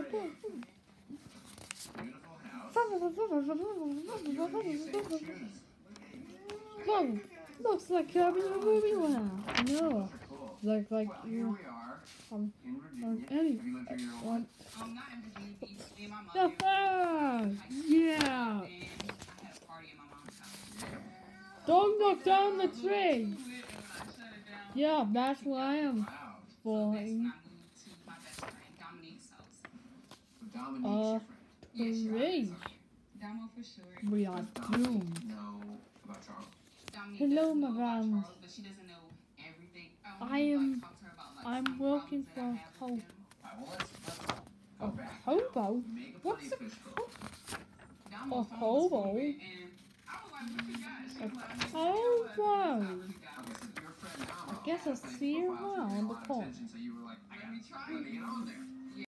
Whoa, looks like you're having a movie now. No, like you anyone. Yeah. Don't look down the tree. Yeah, that's where I am falling. Please. We are doomed. Hello, madam. I'm working for a hobo. A hobo? What's a hobo? A hobo? A hobo? I guess I'll see you around the corner.